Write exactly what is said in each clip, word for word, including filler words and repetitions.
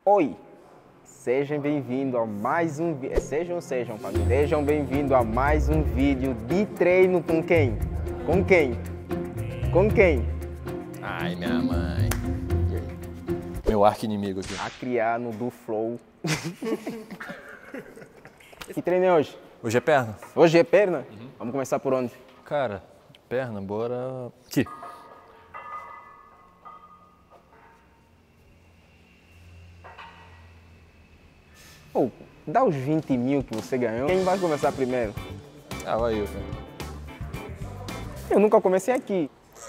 Oi, sejam bem-vindos a mais um vídeo, sejam, sejam, família, sejam bem-vindos a mais um vídeo de treino com quem? Com quem? Com quem? Ai, minha mãe. Meu arqui-inimigo aqui. Acriano do Flow. Que treino é hoje? Hoje é perna. Hoje é perna? Uhum. Vamos começar por onde? Cara, perna, bora... Aqui. Oh, dá os vinte mil que você ganhou. Quem vai começar primeiro? Ah, vai eu, cara. Eu nunca comecei aqui.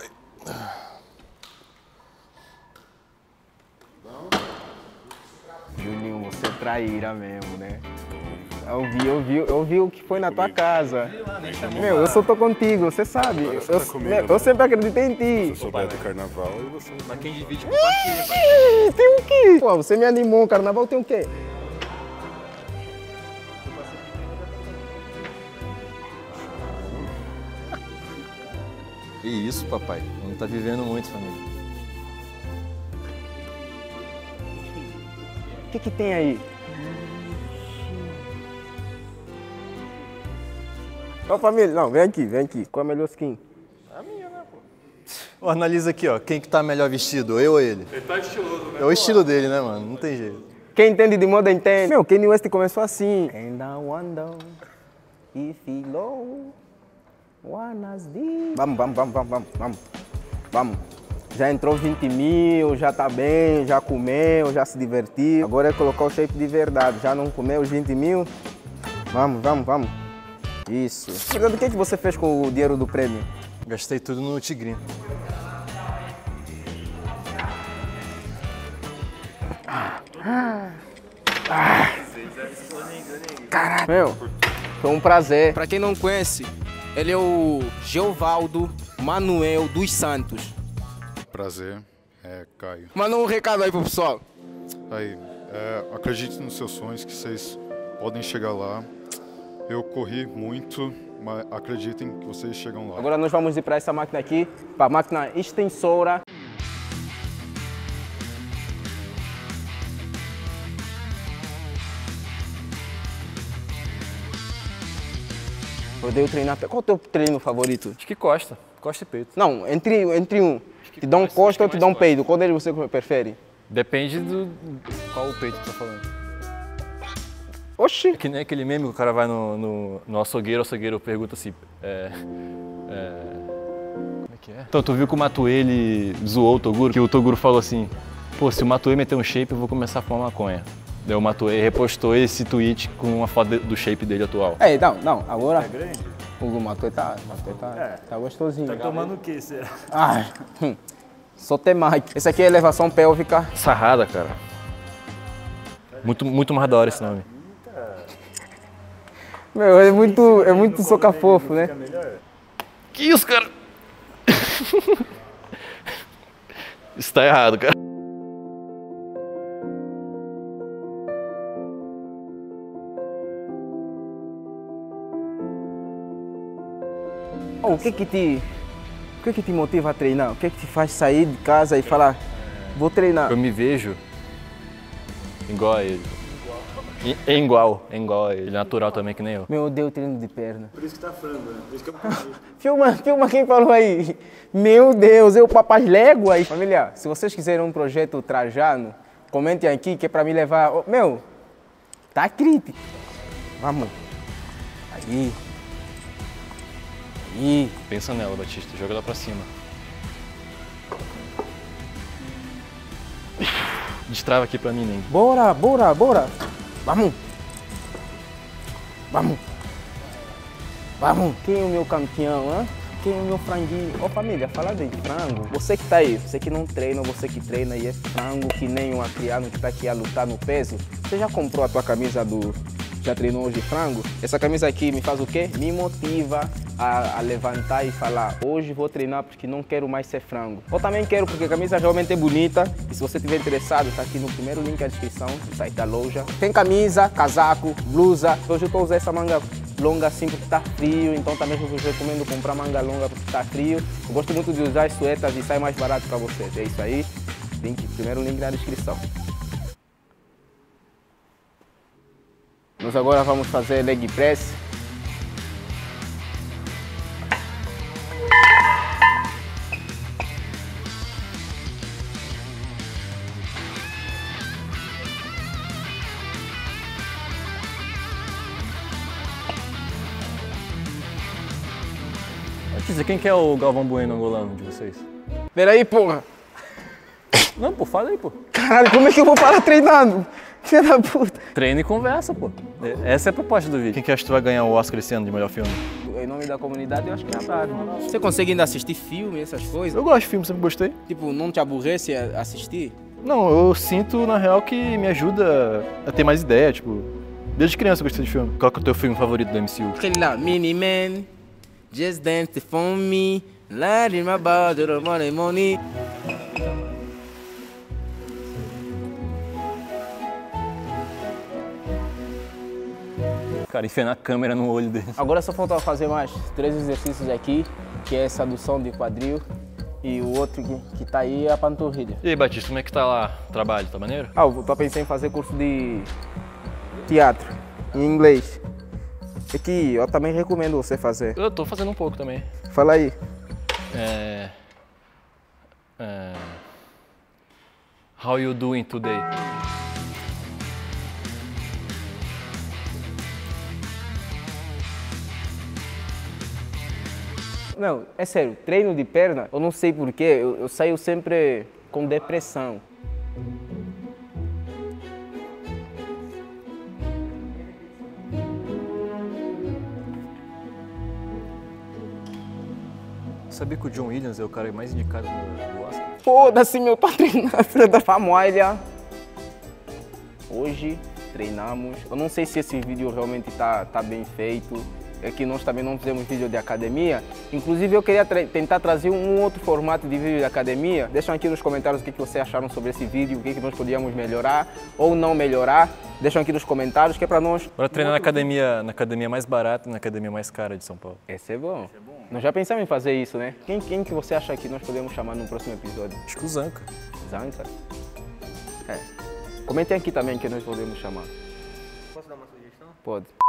Juninho, você é traíra mesmo, né? Eu vi, eu vi, eu vi o que foi na tua casa. Meu, eu só tô contigo, você sabe. Eu, Você tá comigo, meu, eu sempre acreditei em ti. Se eu souber do carnaval, e você... Mas quem divide compartilha. Ih, tem o quê? Pô, você me animou, carnaval tem o quê? Que isso, papai. Não tá vivendo muito, família. O que que tem aí? Ó, família, não, vem aqui, vem aqui. Qual é a melhor skin? A minha, né, pô? Ó, analisa aqui, ó. Quem que tá melhor vestido, eu ou ele? Ele tá estiloso, né? É o estilo dele, né, mano? Não tem jeito. Quem entende de moda entende. Meu, Kanye West começou assim. And I wonder if he low wannas be. Vamos, vamos, vamos, vamos, vamos, vamos. Vamos. Já entrou vinte mil, já tá bem, já comeu, já se divertiu. Agora é colocar o shape de verdade. Já não comeu os vinte mil? Vamos, vamos, vamos. Isso. Na verdade, o que, é que você fez com o dinheiro do prêmio? Gastei tudo no tigrinho. Caralho. Meu, foi um prazer. Pra quem não conhece, ele é o Geovaldo Manuel dos Santos. Prazer, é Caio. Manda um recado aí pro pessoal. Aí, é, acredite nos seus sonhos, que vocês podem chegar lá. Eu corri muito, mas acreditem que vocês chegam lá. Agora nós vamos ir para essa máquina aqui, para a máquina extensora. Eu odeio treinar. Qual é o teu treino favorito? Acho que costa. Costa e peito. Não, entre, entre um. Te dá um costa, costa acho que ou te mais dá um costa. peido? Qual deles você prefere? Depende do... Qual o peito que tá falando. Oxi! É que nem aquele meme que o cara vai no, no, no açougueiro, o açougueiro pergunta assim... É, é, como é que é? Então, tu viu que o Matuê, ele zoou o Toguro? Que o Toguro falou assim... Pô, se o Matuê meter um shape, eu vou começar a fumar maconha. Daí o Matuê repostou esse tweet com uma foto do shape dele atual. É, não, não, agora... É grande? O Matuê tá, Matuê tá, É. tá gostosinho. Tá tomando o que, será? Ai, hum, só tem mais. Esse aqui é elevação pélvica. Sarrada, cara. Muito, muito mais da hora esse nome. Meu, é muito, é muito soca-fofo, né? Fica melhor? Que isso, cara? Isso tá errado, cara. Oh, o que que te, o que que te motiva a treinar? O que que te faz sair de casa e falar, vou treinar? Eu me vejo igual a ele. I- É igual, é igual a ele. Natural também, que nem eu. Meu, eu odeio treino de perna. Por isso que tá frango, né? Por isso que eu entendi. Filma, filma quem falou aí. Meu Deus, eu papas léguas. Família, se vocês quiserem um projeto Trajano, comentem aqui que é pra me levar... Oh, meu, tá crítico. Vamos. Aí. Aí. Pensa nela, Batista. Joga lá pra cima. Destrava aqui pra mim, nem. Bora, bora, bora. Vamos. Vamos. Vamos. Quem é o meu campeão, hã? Quem é o meu franguinho? Ô família, fala de frango. Você que tá aí, você que não treina, você que treina e é frango que nem um acriano que tá aqui a lutar no peso. Você já comprou a tua camisa do... Já treinou hoje frango? Essa camisa aqui me faz o quê? Me motiva a, a levantar e falar, hoje vou treinar porque não quero mais ser frango. Ou também quero porque a camisa realmente é bonita. E se você estiver interessado, tá aqui no primeiro link da descrição do site da loja. Tem camisa, casaco, blusa. Hoje eu tô usando essa manga longa assim porque tá frio, então também eu recomendo comprar manga longa porque tá frio. Eu gosto muito de usar as suetas e sai mais barato para vocês. É isso aí. Link, primeiro link na descrição. Nós agora vamos fazer leg press. Dizer, quem que é o Galvão Bueno angolano de vocês? Peraí, porra. Não, pô, fala aí, pô. Caralho, como é que eu vou parar treinando? Filha da puta. Treina e conversa, pô. Essa é a proposta do vídeo. Quem que acha que tu vai ganhar o Oscar esse ano de melhor filme? Em nome da comunidade, eu acho que é a Barbie. Você consegue ainda assistir filme, essas coisas? Eu gosto de filme, sempre gostei. Tipo, não te aborrece a assistir? Não, eu sinto, na real, que me ajuda a ter mais ideia, tipo... Desde criança eu gostei de filme. Qual que é o teu filme favorito do M C U? Aquele lá, Mini Man, Just Dance for Me, Light in my body, money, money. Cara, enfiando a câmera no olho dele. Agora só falta fazer mais três exercícios aqui, que é essa adução de quadril. E o outro que, que tá aí é a panturrilha. E aí, Batista, como é que tá lá o trabalho? Tá maneiro? Ah, eu tô pensando em fazer curso de teatro, em inglês. É que eu também recomendo você fazer. Eu tô fazendo um pouco também. Fala aí. É... é... How you doing today? Não, é sério, treino de perna, eu não sei porquê, eu, eu saio sempre com depressão. Sabia que o John Williams é o cara mais indicado do, do Oscar? Foda-se, meu, tá treinando, filha da família. Hoje treinamos, eu não sei se esse vídeo realmente tá, tá bem feito. É que nós também não fizemos vídeo de academia. Inclusive eu queria tra tentar trazer um outro formato de vídeo de academia. Deixam aqui nos comentários o que, que vocês acharam sobre esse vídeo, o que, que nós podíamos melhorar ou não melhorar. Deixam aqui nos comentários que é pra nós... Bora treinar na academia, na academia mais barata e na academia mais cara de São Paulo. Esse é bom. Esse é bom. Nós já pensamos em fazer isso, né? Quem, quem que você acha que nós podemos chamar no próximo episódio? Acho que o Zanca. Zanca? É. Comentem aqui também que nós podemos chamar. Posso dar uma sugestão? Pode.